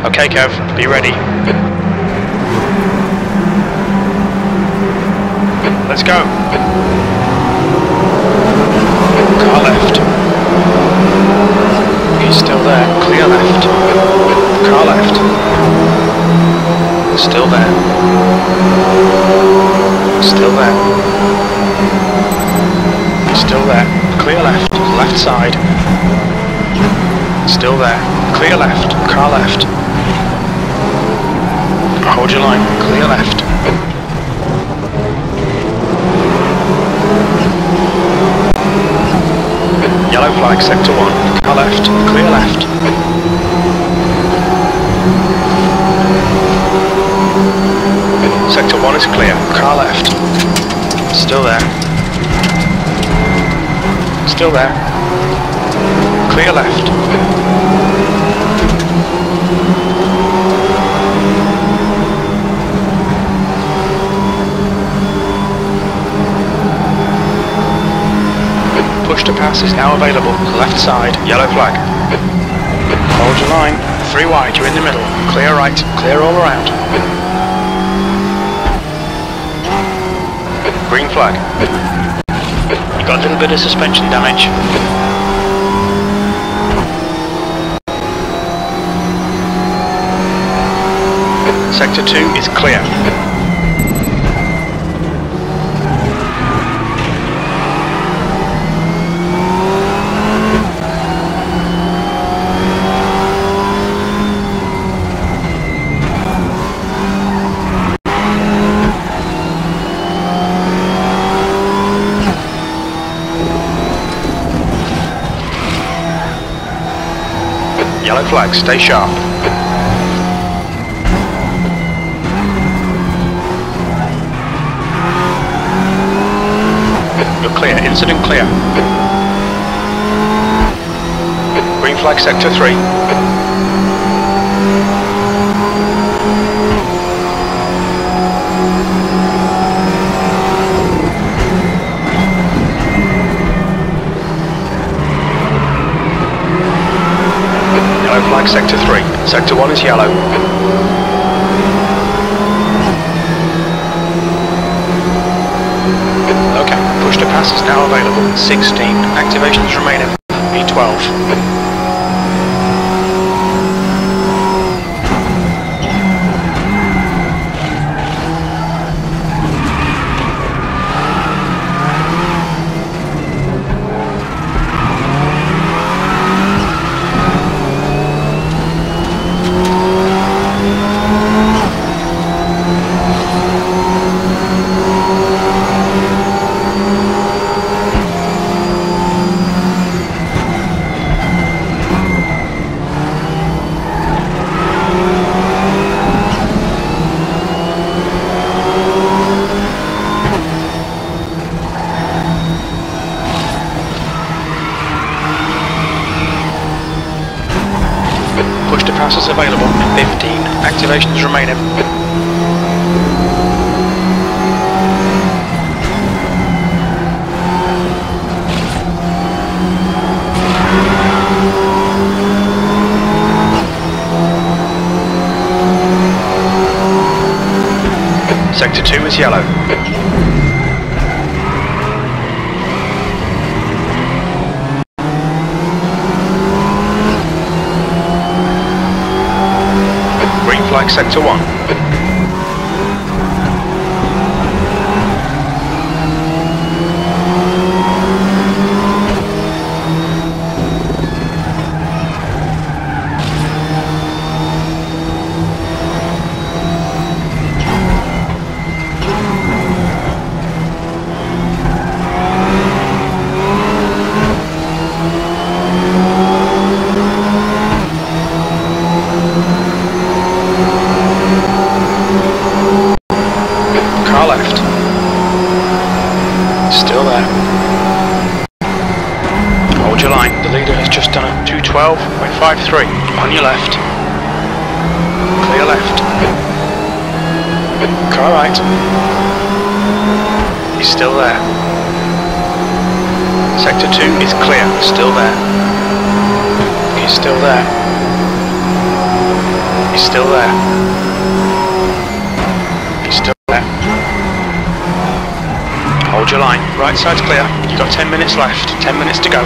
Okay, Kev, be ready. Let's go. Car left. He's still there. Clear left. Car left. Still there. Still there. Still there. Clear left. Left side. Still there. Clear left. Car left. Hold your line. Clear left. Yellow flag, sector 1. Car left. Clear left. Sector 1 is clear. Car left. Still there. Still there. Clear left. Push to pass is now available. Left side. Yellow flag. Hold your line. 3 wide. You're in the middle. Clear right. Clear all around. Green flag. You got a little bit of suspension damage. Sector 2 is clear. Yellow flag, stay sharp. You're clear, incident clear. Green flag, sector 3. Flag sector 3. Sector 1 is yellow. Okay, push to pass is now available. 16. Activations remaining. B12. Passes available. 15. Activations remaining. Sector 2 is yellow. Flag sector 1. Still there. Hold your line. The leader has just done a 212.53. On your left. Clear left. Car right. He's still there. Sector 2 is clear. Still there. He's still there. He's still there. He's still there. Hold your line. Right side's clear. You've got 10 minutes left. 10 minutes to go.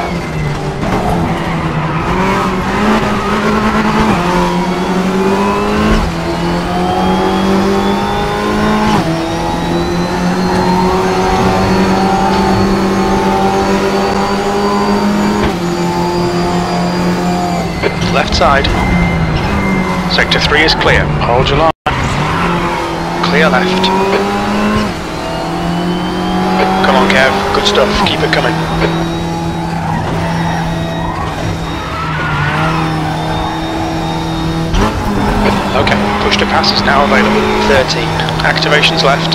Left side. Sector 3 is clear. Hold your line. Clear left. Come on, Kev. Good stuff. Keep it coming. Okay. Push to pass is now available. 13. Activations left.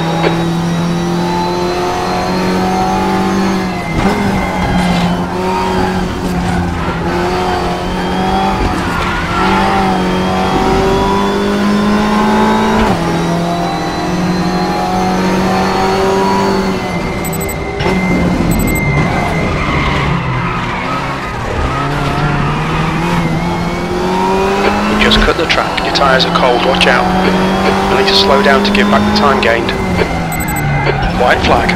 Just cut the track, your tyres are cold, watch out. You'll need to slow down to give back the time gained. White flag.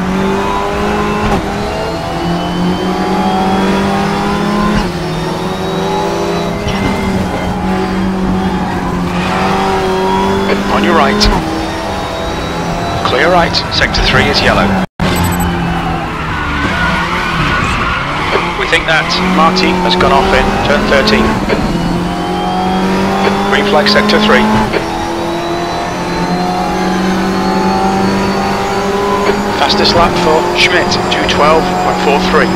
On your right. Clear right, sector 3 is yellow. We think that Marty has gone off in turn 13. Green flag sector 3. Fastest lap for Schmidt, 2:12.43.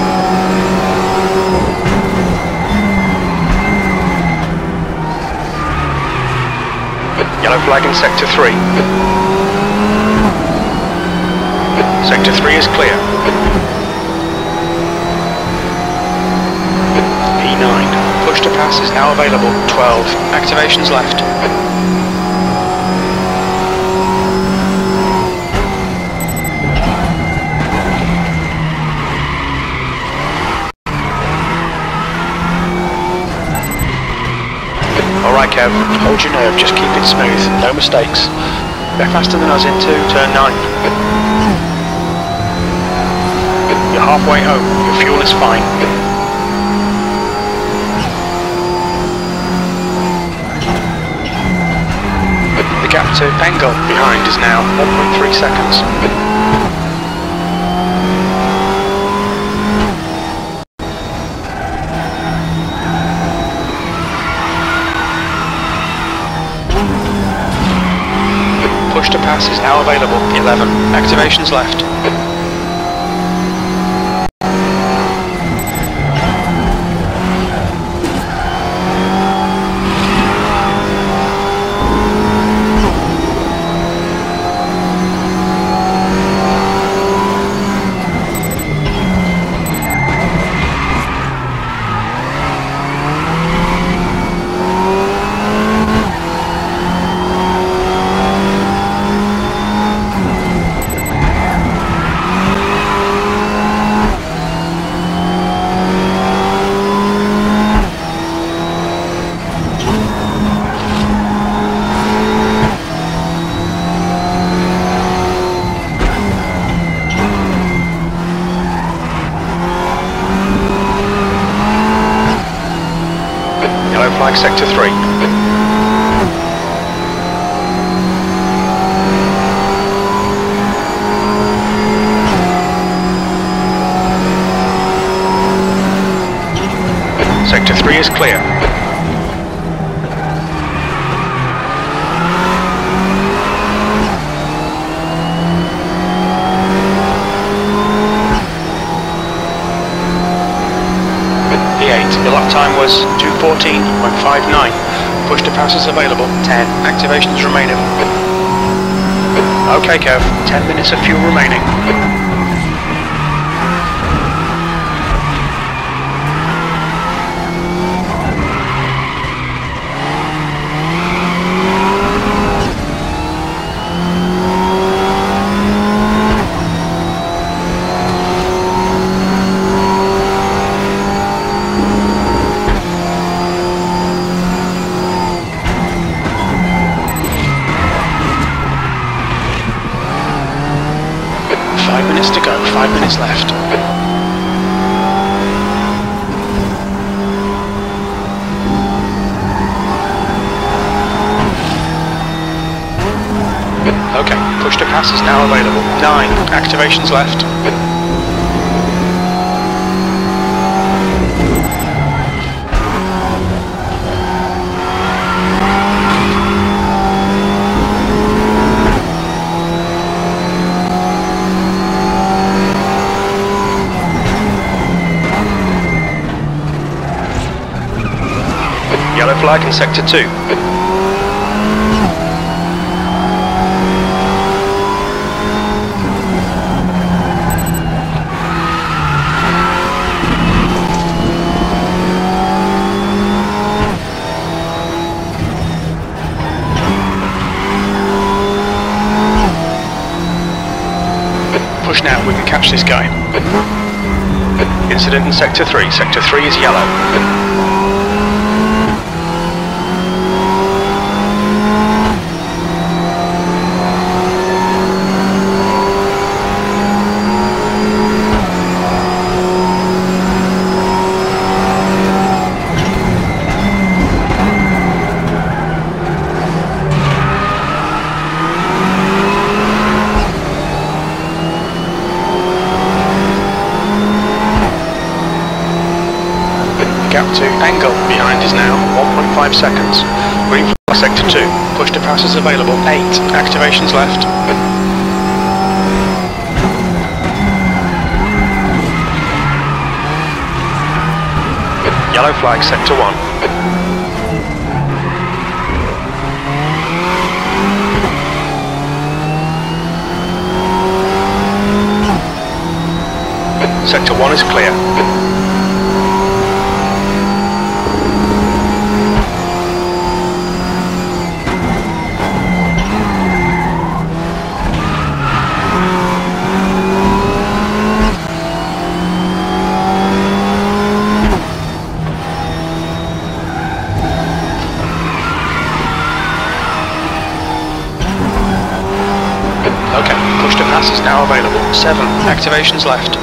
Yellow flag in sector 3. Sector 3 is clear. P9. Push to pass is now available. 12. Activations left. Alright Kev, hold your nerve, just keep it smooth, no mistakes. They're faster than us into turn 9. You're halfway home, your fuel is fine. The gap to Bengal behind is now 1.3 seconds. Push to pass is now available. 11. Activations left. Flag sector 3. Sector 3 is clear. Your lap time was 2:14.59. Push to pass is available. 10. Activations remaining. Okay Kev, 10 minutes of fuel remaining. minutes to go, 5 minutes left. Okay, push to pass is now available. 9 activations left. Yellow flag in sector 2. Push now, we can catch this guy. Incident in sector 3. Sector 3 is yellow. Gap to angle behind is now 1.5 seconds. Green flag sector 2. Push to pass is available. 8 activations left. Yellow flag sector 1. Sector 1 is clear. Okay, push to pass is now available. 7 activations left.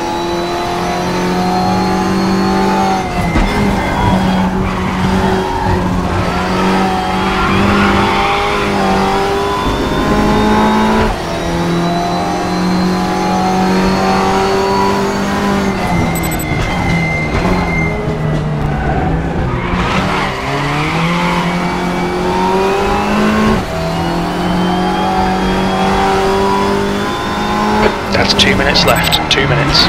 That's 2 minutes left. 2 minutes.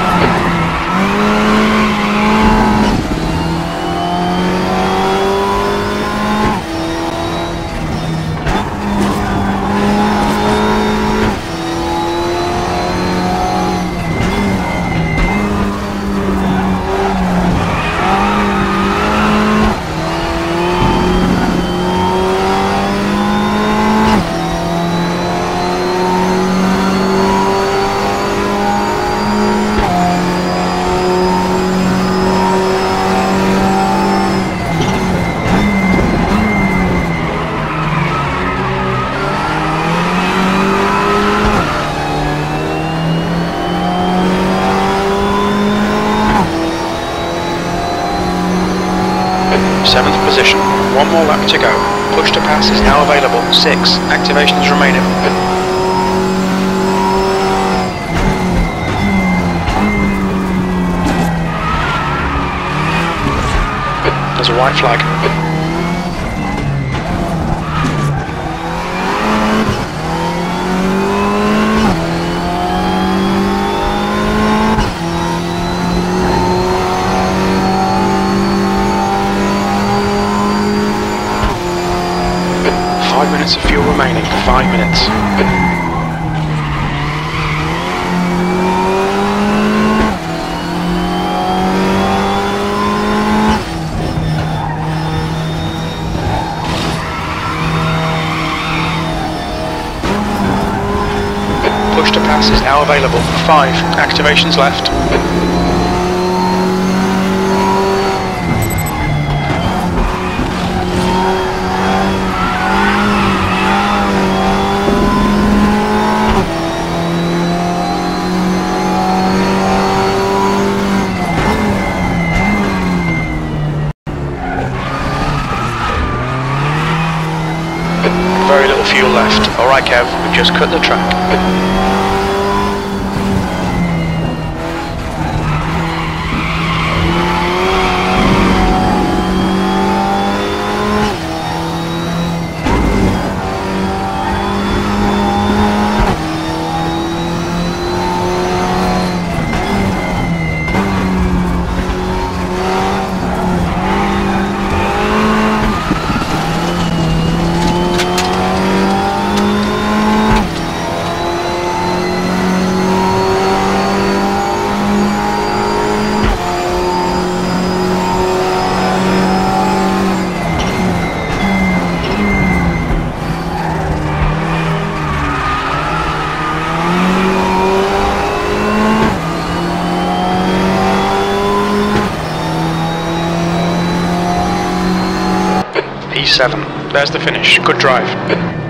Seventh position. 1 more lap to go. Push to pass is now available. 6 activations remaining. There's a white flag. 5 minutes of fuel remaining. 5 minutes. Push to pass is now available. 5 activations left. Very little fuel left. Alright Kev, we've just cut the track. P7. There's the finish. Good drive.